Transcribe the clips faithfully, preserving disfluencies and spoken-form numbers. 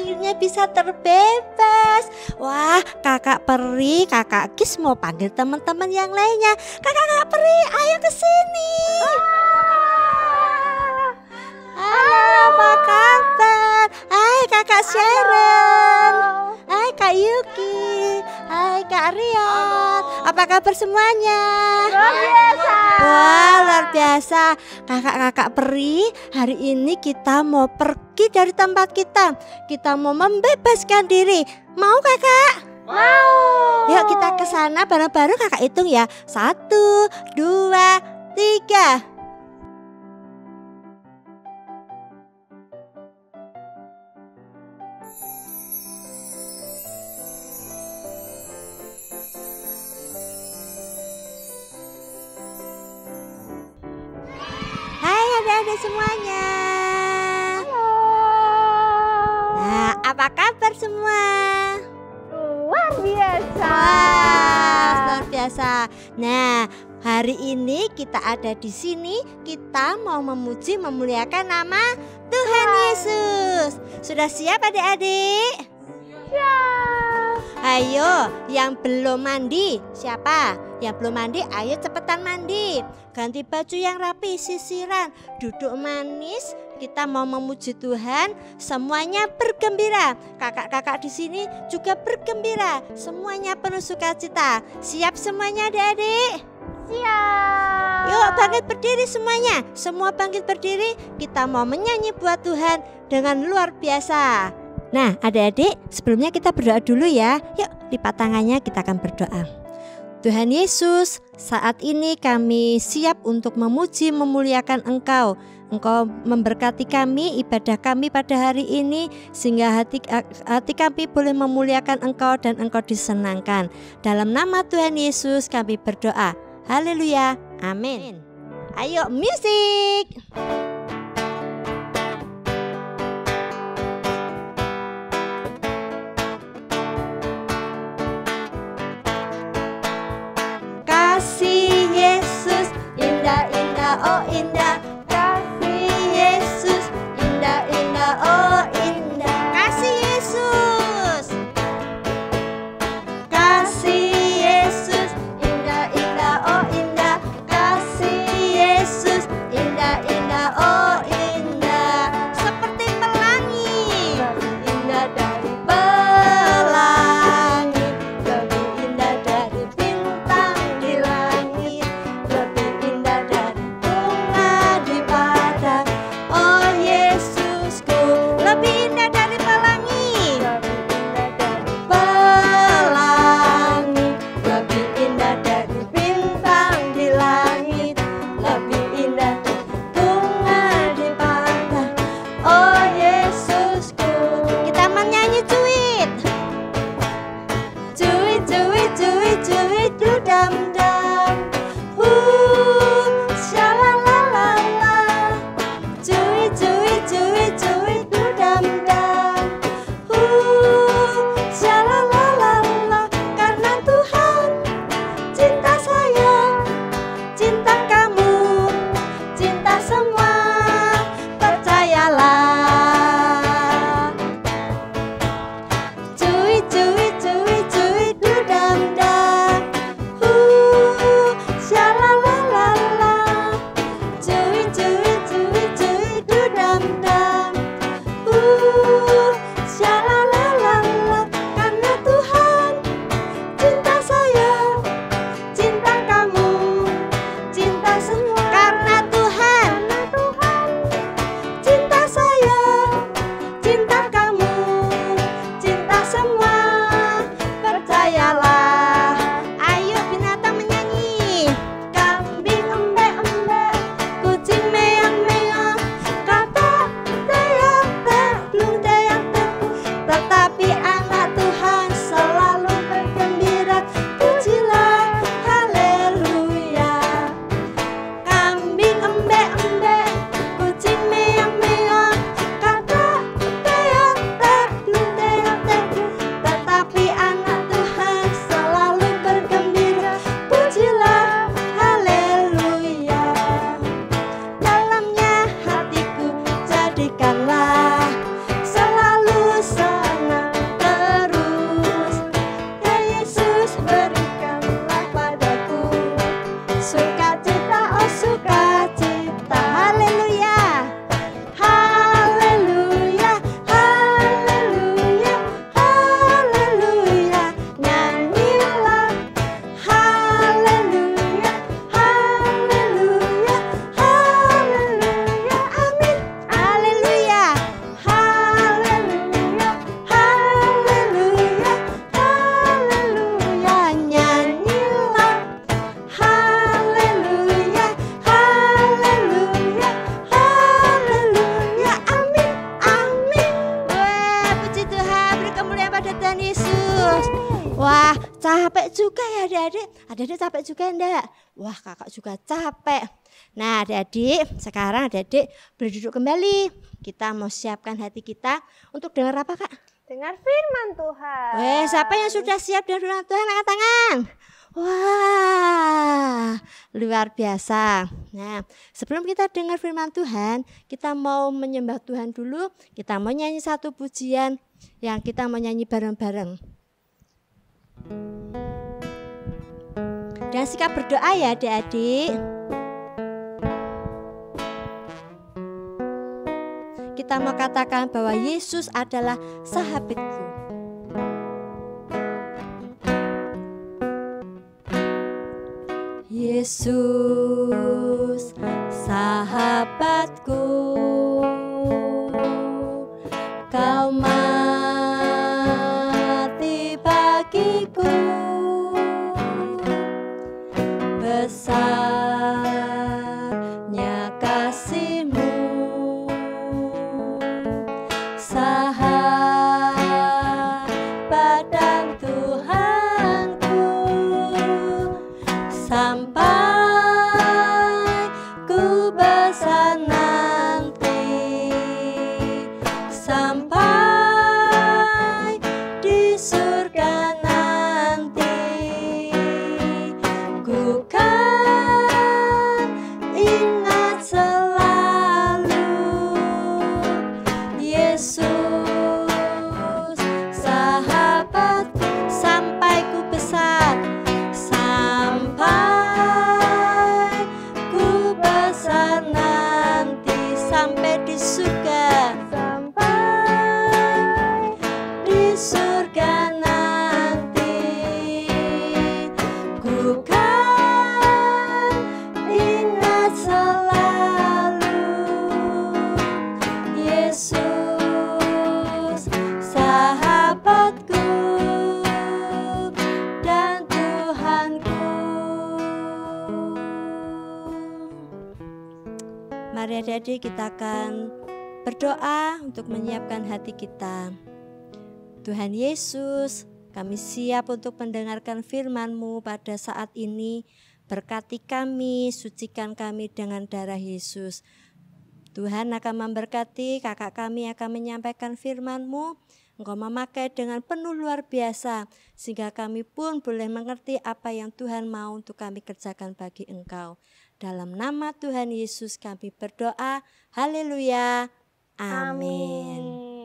akhirnya bisa terbebas. Wah, kakak Peri, kakak Kis mau panggil teman-teman yang lainnya. Kakak-kakak Peri, ayo ke sini. Halo, apa kabar? Hai kakak Sharon. Hai kak Yuki. Hai kak Rian. Apa kabar semuanya? Luar biasa. Wah, luar biasa. Kakak-kakak Peri, hari ini kita mau pergi dari tempat kita. Kita mau membebaskan diri. Mau kakak? Mau. Yuk kita ke sana bareng-bareng, kakak hitung ya. Satu, dua, tiga. Hai adik-adik semuanya. Halo. Nah, apa kabar semua? Luar biasa. Wah, luar biasa. Nah, hari ini kita ada di sini, kita mau memuji memuliakan nama Tuhan Yesus. Sudah siap adik-adik? Siap. Ayo, yang belum mandi, siapa? Yang belum mandi, ayo cepetan mandi. Ganti baju yang rapi, sisiran, duduk manis. Kita mau memuji Tuhan, semuanya bergembira. Kakak-kakak di sini juga bergembira. Semuanya penuh sukacita. Siap semuanya adik-adik? Siap. Yuk bangkit berdiri semuanya. Semua bangkit berdiri. Kita mau menyanyi buat Tuhan dengan luar biasa. Nah adik-adik, sebelumnya kita berdoa dulu ya. Yuk lipat tangannya, kita akan berdoa. Tuhan Yesus, saat ini kami siap untuk memuji memuliakan Engkau. Engkau memberkati kami, ibadah kami pada hari ini, sehingga hati, hati kami boleh memuliakan Engkau dan Engkau disenangkan. Dalam nama Tuhan Yesus kami berdoa. Haleluya, amin. Ayo musik. Kasih Yesus indah-indah, oh indah. Kasih Yesus indah-indah, oh indah. Kasih Yesus. Kasih Yesus indah-indah, oh indah. Kasih Yesus indah-indah, oh indah. Seperti pelangi, indah dari pelangi, lebih indah dari bintang di langit, lebih indah dari bunga di padang. Oh Yesusku, lebih indah dari pelangi, pelangi, lebih indah dari bintang di langit, lebih indah dari bunga di padang. Oh Yesusku. Kita menyanyi cuit. Cuit, cuit, cuit, cuit, dudam dam. Uh, shalalalala. Cuit, cuit, cuit, cuit, dudam dam. Uh, shalalalala. Karena Tuhan cinta saya, cinta kamu, cinta semua, percayalah. Cuit, cuit, cuit, cuit, dudam dam. Uh, shalalalala. Cuit, cuit, cuit, cuit, dudam dam. Uh, shalalalala. Karena Tuhan cinta saya, cinta kamu, cinta semua. Karena Tuhan, cinta saya, cinta kamu, cinta semua, percayalah. Ayo binatang menyanyi. Kambing embe-embe, kucing meong-meong, kata teak-teak, belum teak-teak, tetapi anak Tuhan selalu bergembira. Pujilah, haleluya. Kambing embe-embe, kucing meong-meong, kata teak-teak, belum teak-teak, tetapi anak Tuhan selalu bergembira. Pujilah, haleluya. Dalamnya hatiku jadikanlah selalu juga ya adik-adik. Adik-adik capek juga enggak? Wah, kakak juga capek. Nah adik-adik, sekarang adik-adik boleh duduk kembali. Kita mau siapkan hati kita untuk dengar apa kak? Dengar firman Tuhan. Weh, siapa yang sudah siap dengar firman Tuhan? Angkat tangan. Wah, luar biasa. Nah, sebelum kita dengar firman Tuhan, kita mau menyembah Tuhan dulu. Kita mau nyanyi satu pujian yang kita mau nyanyi bareng-bareng. Dan sikap berdoa ya adik-adik. Kita mau katakan bahwa Yesus adalah sahabatku. Yesus sahabatku, kau mati bagiku, besarnya kasih-Mu, sahabat dan Tuhanku, sampai ku besar nanti, sampai di surga nanti, ku kan ingat selalu Yesus sahabat, sampai ku besar, sampai ku besar nanti, sampai di surga, sampai di surga nanti, ku kan ingat selalu Yesus sahabatku dan Tuhanku. Mari adik-adik kita akan berdoa untuk menyiapkan hati kita. Tuhan Yesus, kami siap untuk mendengarkan firman-Mu pada saat ini. Berkati kami, sucikan kami dengan darah Yesus. Tuhan akan memberkati, kakak kami akan menyampaikan firman-Mu. Engkau memakai dengan penuh luar biasa, sehingga kami pun boleh mengerti apa yang Tuhan mau untuk kami kerjakan bagi Engkau. Dalam nama Tuhan Yesus kami berdoa. Haleluya. Amin.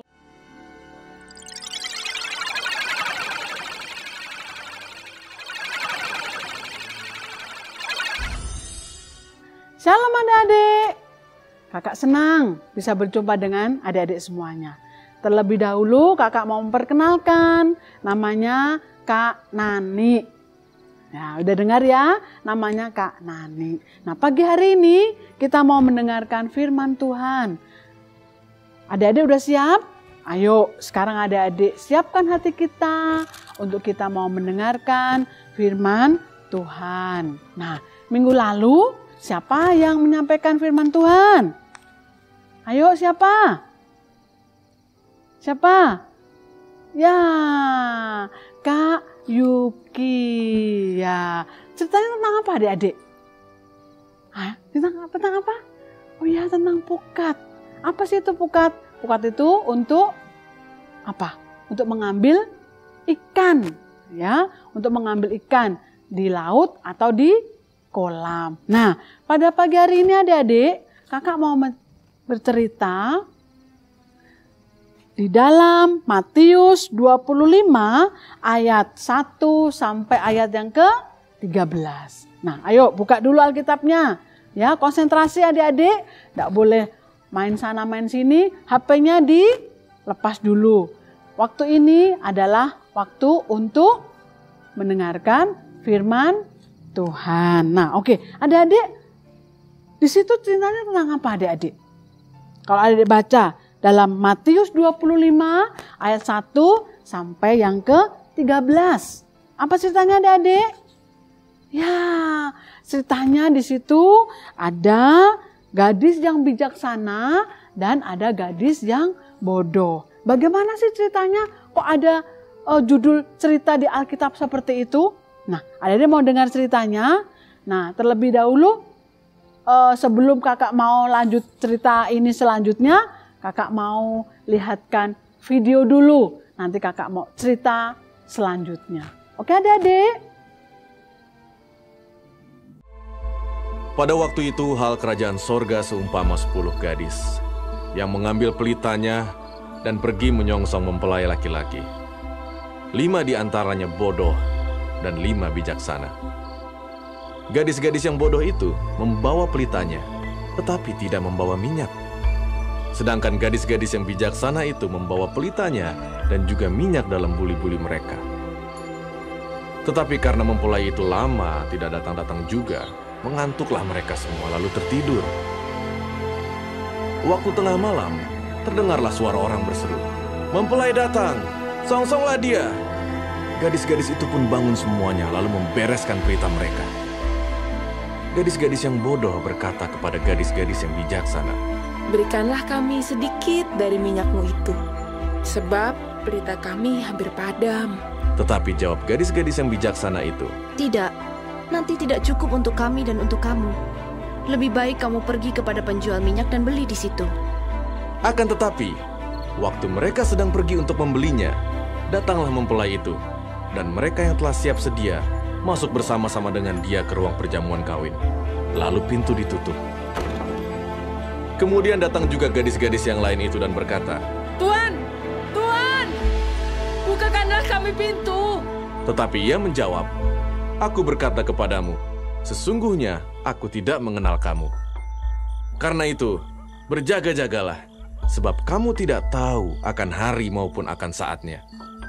Shalom adik-adik. Kakak senang bisa berjumpa dengan adik-adik semuanya. Terlebih dahulu kakak mau memperkenalkan, namanya Kak Nani. Ya, udah dengar ya, namanya Kak Nani. Nah, pagi hari ini kita mau mendengarkan firman Tuhan. Adik-adik udah siap? Ayo, sekarang adik-adik siapkan hati kita untuk kita mau mendengarkan firman Tuhan. Nah, minggu lalu siapa yang menyampaikan firman Tuhan? Ayo, siapa? Siapa? Ya, Kak Yuki. Ya, ceritanya tentang apa adik-adik? Hah? Tentang, tentang apa? Oh ya, tentang pukat. Apa sih itu pukat? Pukat itu untuk apa? Untuk mengambil ikan, ya, untuk mengambil ikan di laut atau di kolam. Nah, pada pagi hari ini adik-adik, kakak mau bercerita di dalam Matius dua puluh lima ayat satu sampai ayat yang ke tiga belas. Nah, ayo buka dulu Alkitabnya. Ya, konsentrasi adik-adik, tidak boleh main sana main sini, H P-nya dilepas dulu. Waktu ini adalah waktu untuk mendengarkan firman Tuhan. Nah, oke, adik-adik, di situ ceritanya tentang apa adik-adik? Kalau adik-adik baca dalam Matius dua puluh lima ayat satu sampai yang ke tiga belas. Apa ceritanya adik-adik? Ya, ceritanya di situ ada gadis yang bijaksana dan ada gadis yang bodoh. Bagaimana sih ceritanya? Kok ada uh, judul cerita di Alkitab seperti itu? Nah, adik-adik mau dengar ceritanya? Nah, terlebih dahulu uh, sebelum kakak mau lanjut cerita ini selanjutnya, kakak mau lihatkan video dulu. Nanti kakak mau cerita selanjutnya. Oke adik-adik? Pada waktu itu hal kerajaan sorga seumpama sepuluh gadis yang mengambil pelitanya dan pergi menyongsong mempelai laki-laki. Lima di antaranya bodoh dan lima bijaksana. Gadis-gadis yang bodoh itu membawa pelitanya, tetapi tidak membawa minyak. Sedangkan gadis-gadis yang bijaksana itu membawa pelitanya dan juga minyak dalam buli-buli mereka. Tetapi karena mempelai itu lama tidak datang-datang juga, mengantuklah mereka semua lalu tertidur. Waktu tengah malam, terdengarlah suara orang berseru, "Mempelai datang, songsonglah dia." Gadis-gadis itu pun bangun semuanya lalu membereskan pelita mereka. Gadis-gadis yang bodoh berkata kepada gadis-gadis yang bijaksana, "Berikanlah kami sedikit dari minyakmu itu, sebab pelita kami hampir padam." Tetapi jawab gadis-gadis yang bijaksana itu, "Tidak, nanti tidak cukup untuk kami dan untuk kamu. Lebih baik kamu pergi kepada penjual minyak dan beli di situ." Akan tetapi, waktu mereka sedang pergi untuk membelinya, datanglah mempelai itu, dan mereka yang telah siap sedia masuk bersama-sama dengan dia ke ruang perjamuan kawin. Lalu pintu ditutup. Kemudian datang juga gadis-gadis yang lain itu dan berkata, "Tuan, Tuan, bukakanlah kami pintu." Tetapi ia menjawab, "Aku berkata kepadamu, sesungguhnya aku tidak mengenal kamu. Karena itu, berjaga-jagalah, sebab kamu tidak tahu akan hari maupun akan saatnya."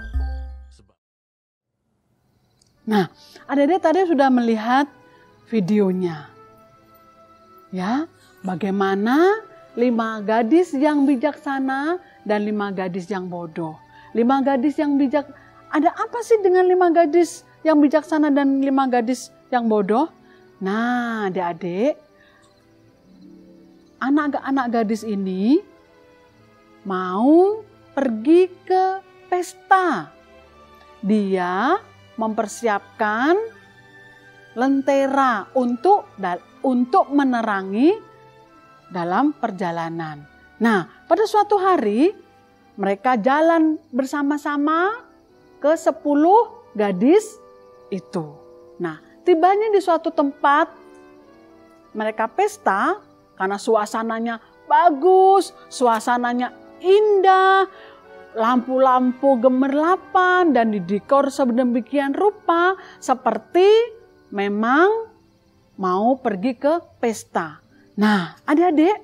Nah, adik-adik tadi sudah melihat videonya. Ya, bagaimana lima gadis yang bijaksana dan lima gadis yang bodoh. Lima gadis yang bijak, ada apa sih dengan lima gadis yang bijaksana dan lima gadis yang bodoh? Nah, adik-adik, anak-anak gadis ini mau pergi ke pesta. Dia mempersiapkan lentera untuk untuk menerangi dalam perjalanan. Nah, pada suatu hari mereka jalan bersama-sama ke sepuluh gadis itu. Nah, tibanya di suatu tempat mereka pesta karena suasananya bagus, suasananya indah, lampu-lampu gemerlapan dan didekor sedemikian rupa seperti memang mau pergi ke pesta. Nah, adik-adik,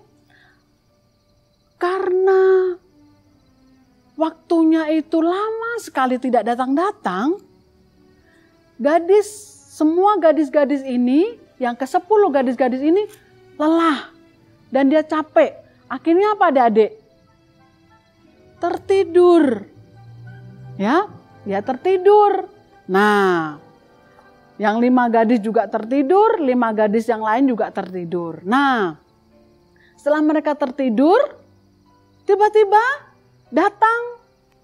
karena waktunya itu lama sekali tidak datang-datang, gadis, semua gadis-gadis ini, yang ke sepuluh gadis-gadis ini lelah dan dia capek. Akhirnya apa adik-adik? Tertidur. Ya, dia tertidur. Nah, yang lima gadis juga tertidur, lima gadis yang lain juga tertidur. Nah, setelah mereka tertidur, tiba-tiba datang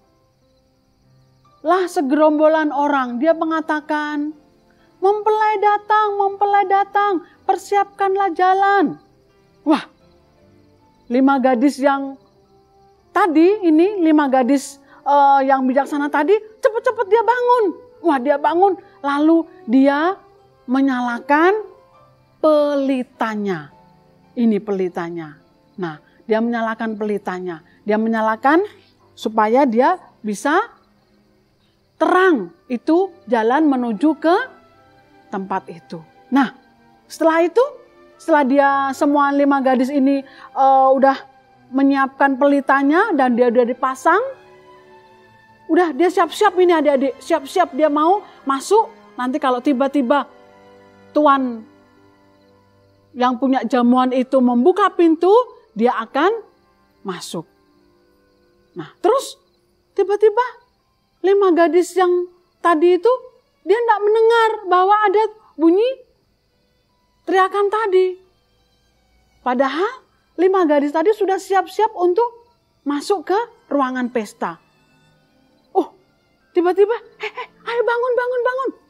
lah segerombolan orang. Dia mengatakan, "Mempelai datang, mempelai datang, persiapkanlah jalan." Wah, lima gadis yang tadi ini, lima gadis uh, yang bijaksana tadi, cepat-cepat dia bangun. Wah, dia bangun, lalu dia menyalakan pelitanya. Ini pelitanya. Nah, dia menyalakan pelitanya. Dia menyalakan supaya dia bisa terang itu jalan menuju ke tempat itu. Nah, setelah itu, setelah dia semua lima gadis ini uh, udah menyiapkan pelitanya dan dia udah dipasang, udah dia siap-siap ini adik-adik, siap-siap dia mau masuk. Nanti kalau tiba-tiba tuan yang punya jamuan itu membuka pintu, dia akan masuk. Nah, terus tiba-tiba lima gadis yang tadi itu, dia tidak mendengar bahwa ada bunyi teriakan tadi. Padahal lima gadis tadi sudah siap-siap untuk masuk ke ruangan pesta. Oh, tiba-tiba, eh, eh, ayo bangun, bangun, bangun.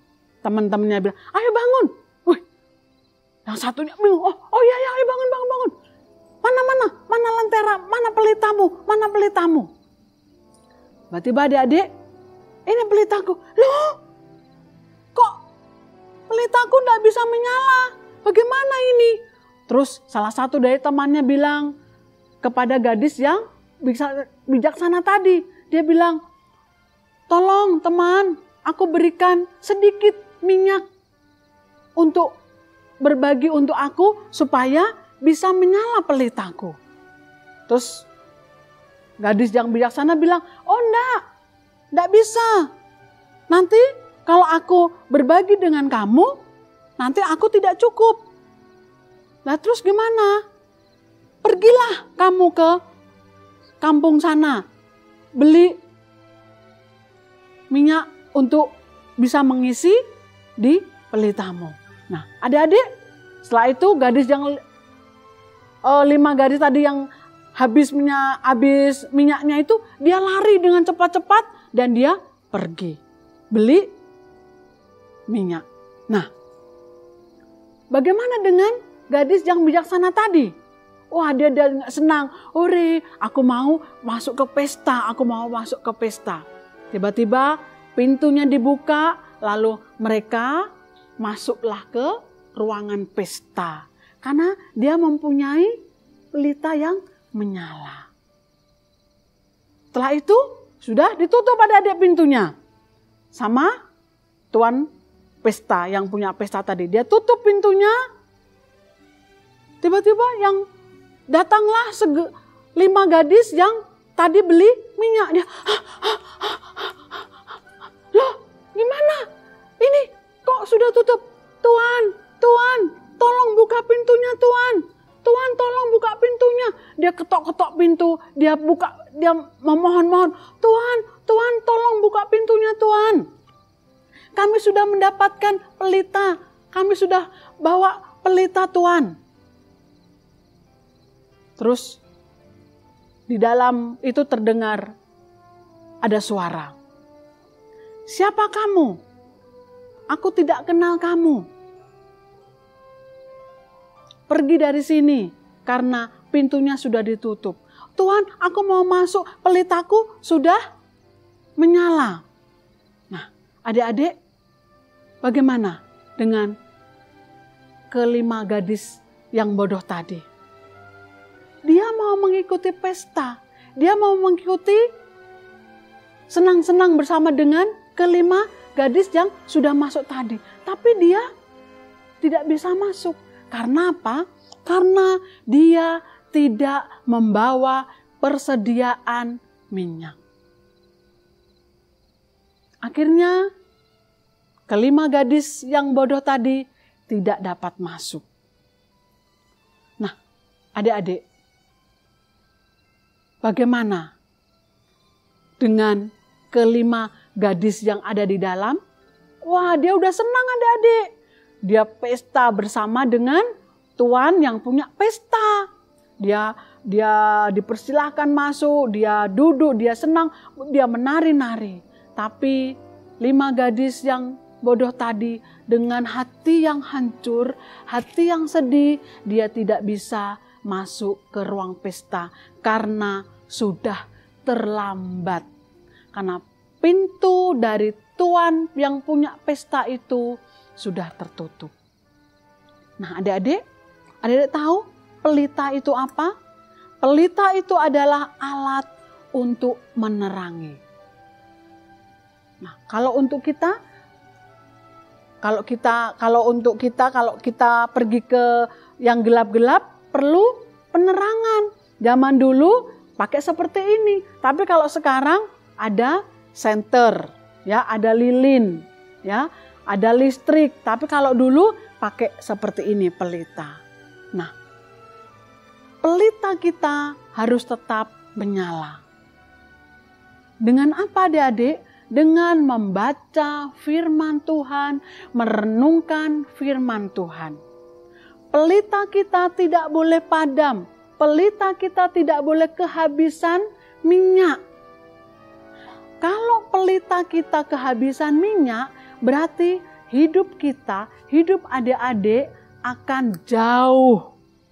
teman-temannya bilang, ayo bangun. Wih, yang satunya bingung, oh, oh iya, iya, ayo bangun, bangun, bangun. Mana, mana, mana lentera, mana pelitamu, mana pelitamu. Tiba-tiba adik-adik, ini pelitaku. Loh, kok pelitaku tidak bisa menyala? Bagaimana ini? Terus salah satu dari temannya bilang kepada gadis yang bijaksana tadi. Dia bilang, tolong teman, aku berikan sedikit minyak untuk berbagi untuk aku supaya bisa menyala pelitaku. Terus gadis yang bijaksana bilang, oh enggak, enggak bisa. Nanti kalau aku berbagi dengan kamu, nanti aku tidak cukup. Nah terus gimana? Pergilah kamu ke kampung sana, beli minyak untuk bisa mengisi di pelitamu. Nah adik-adik, setelah itu gadis yang uh, lima gadis tadi yang habis minyak, habis minyaknya itu, dia lari dengan cepat-cepat dan dia pergi beli minyak. Nah, bagaimana dengan gadis yang bijaksana tadi? Wah, dia dia senang. Ore, aku mau masuk ke pesta, aku mau masuk ke pesta. Tiba-tiba pintunya dibuka, lalu mereka masuklah ke ruangan pesta. Karena dia mempunyai pelita yang menyala. Setelah itu sudah ditutup adik-adik pintunya. Sama tuan pesta yang punya pesta tadi. Dia tutup pintunya. Tiba-tiba yang datanglah sege, lima gadis yang tadi beli minyak. Dia, ah, ah, ah, ah. Loh, gimana? Ini kok sudah tutup? Tuan, Tuan, tolong buka pintunya Tuan. Tuan, tolong buka pintunya. Dia ketok-ketok pintu, dia buka, dia memohon-mohon. Tuan, Tuan, tolong buka pintunya Tuan. Kami sudah mendapatkan pelita, kami sudah bawa pelita Tuan. Terus di dalam itu terdengar ada suara. Siapa kamu? Aku tidak kenal kamu. Pergi dari sini karena pintunya sudah ditutup. Tuhan, aku mau masuk, pelitaku sudah menyala. Nah, adik-adik, bagaimana dengan kelima gadis yang bodoh tadi? Dia mau mengikuti pesta, dia mau mengikuti senang-senang bersama dengan kelima gadis yang sudah masuk tadi. Tapi dia tidak bisa masuk. Karena apa? Karena dia tidak membawa persediaan minyak. Akhirnya kelima gadis yang bodoh tadi tidak dapat masuk. Nah, adik-adik, bagaimana dengan kelima gadis yang ada di dalam? Wah, dia udah senang adik-adik. Dia pesta bersama dengan tuan yang punya pesta. Dia dia dipersilahkan masuk, dia duduk, dia senang, dia menari-nari. Tapi lima gadis yang bodoh tadi dengan hati yang hancur, hati yang sedih, dia tidak bisa masuk ke ruang pesta karena sudah terlambat. Karena pintu dari tuan yang punya pesta itu sudah tertutup. Nah, adik-adik, adik-adik tahu pelita itu apa? Pelita itu adalah alat untuk menerangi. Nah, kalau untuk kita, kalau kita, kalau untuk kita, kalau kita pergi ke yang gelap-gelap, perlu penerangan. Zaman dulu pakai seperti ini, tapi kalau sekarang ada senter, ya, ada lilin, ya, ada listrik. Tapi kalau dulu pakai seperti ini pelita. Nah, pelita kita harus tetap menyala. Dengan apa adik-adik? Dengan membaca firman Tuhan, merenungkan firman Tuhan. Pelita kita tidak boleh padam. Pelita kita tidak boleh kehabisan minyak. Kalau pelita kita kehabisan minyak, berarti hidup kita, hidup adik-adik akan jauh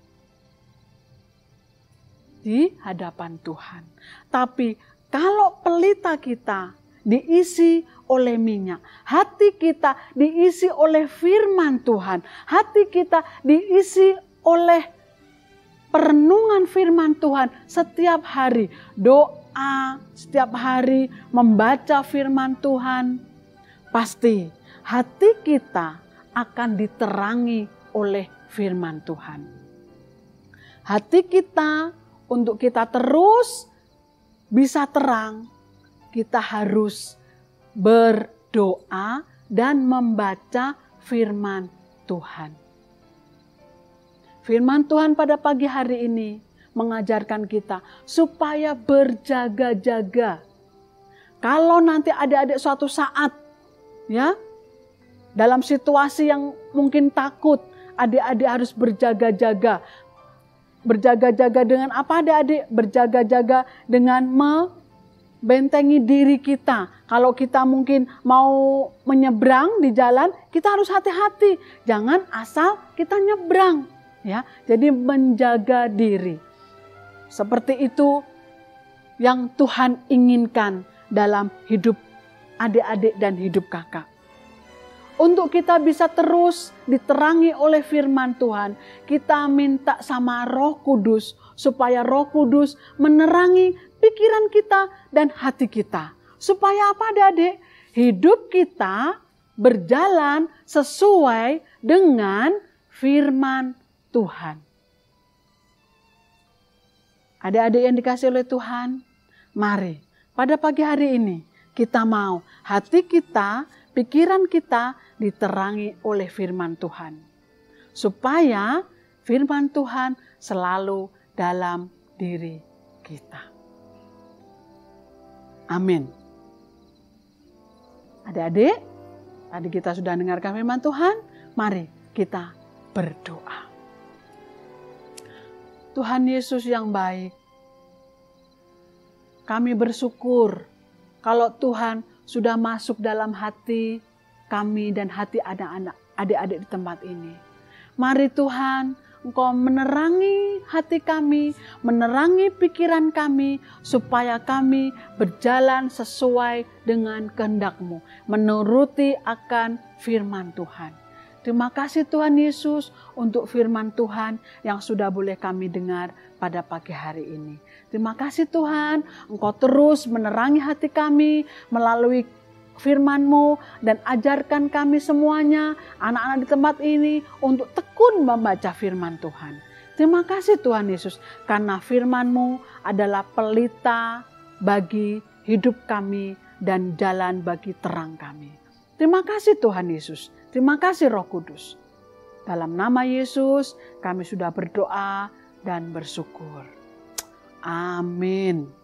di hadapan Tuhan. Tapi kalau pelita kita diisi oleh minyak, hati kita diisi oleh firman Tuhan, hati kita diisi oleh perenungan firman Tuhan setiap hari, doa setiap hari, membaca firman Tuhan, pasti hati kita akan diterangi oleh firman Tuhan. Hati kita untuk kita terus bisa terang, kita harus berdoa dan membaca firman Tuhan. Firman Tuhan pada pagi hari ini mengajarkan kita supaya berjaga-jaga. Kalau nanti adik-adik suatu saat ya dalam situasi yang mungkin takut, adik-adik harus berjaga-jaga. Berjaga-jaga dengan apa adik-adik? Berjaga-jaga dengan membentengi diri kita. Kalau kita mungkin mau menyeberang di jalan, kita harus hati-hati. Jangan asal kita nyebrang. Ya, jadi menjaga diri. Seperti itu yang Tuhan inginkan dalam hidup adik-adik dan hidup kakak. Untuk kita bisa terus diterangi oleh firman Tuhan, kita minta sama Roh Kudus supaya Roh Kudus menerangi pikiran kita dan hati kita. Supaya apa adik-adik? Hidup kita berjalan sesuai dengan firman Tuhan. Adik-adik yang dikasih oleh Tuhan, mari pada pagi hari ini kita mau hati kita, pikiran kita diterangi oleh firman Tuhan. Supaya firman Tuhan selalu dalam diri kita. Amin. Adik-adik, tadi kita sudah dengarkan firman Tuhan, mari kita berdoa. Tuhan Yesus yang baik, kami bersyukur kalau Tuhan sudah masuk dalam hati kami dan hati anak-anak, adik-adik di tempat ini. Mari Tuhan, Engkau menerangi hati kami, menerangi pikiran kami, supaya kami berjalan sesuai dengan kehendak-Mu, menuruti akan firman Tuhan. Terima kasih Tuhan Yesus untuk firman Tuhan yang sudah boleh kami dengar pada pagi hari ini. Terima kasih Tuhan, Engkau terus menerangi hati kami melalui firman-Mu dan ajarkan kami semuanya, anak-anak di tempat ini untuk tekun membaca firman Tuhan. Terima kasih Tuhan Yesus, karena firman-Mu adalah pelita bagi hidup kami dan jalan bagi terang kami. Terima kasih Tuhan Yesus. Terima kasih Roh Kudus. Dalam nama Yesus kami sudah berdoa dan bersyukur. Amin.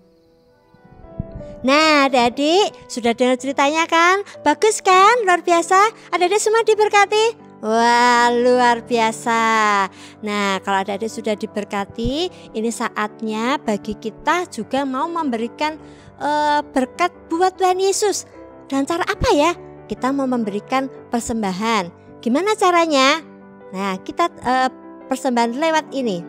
Nah adik-adik sudah dengar ceritanya kan? Bagus kan? Luar biasa. Adik-adik semua diberkati? Wah luar biasa. Nah kalau adik-adik sudah diberkati, ini saatnya bagi kita juga mau memberikan uh, berkat buat Tuhan Yesus. Dan cara apa ya? Kita mau memberikan persembahan. Gimana caranya? Nah, kita uh, persembahan lewat ini.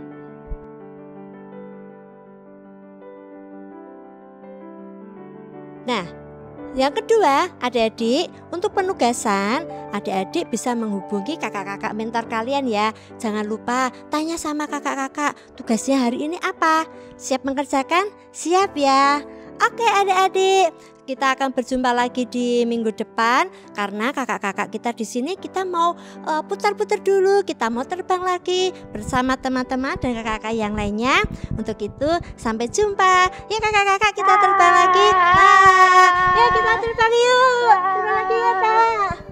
Nah, yang kedua, adik-adik, untuk penugasan, adik-adik bisa menghubungi kakak-kakak mentor kalian ya. Jangan lupa tanya sama kakak-kakak, tugasnya hari ini apa? Siap mengerjakan? Siap ya. Oke adik-adik, kita akan berjumpa lagi di minggu depan karena kakak-kakak kita di sini kita mau uh, putar-putar dulu, kita mau terbang lagi bersama teman-teman dan kakak-kakak yang lainnya. Untuk itu sampai jumpa. Ya kakak-kakak kita terbang lagi. Ah, ya kita terbang yuk. Terbang lagi ya Kak.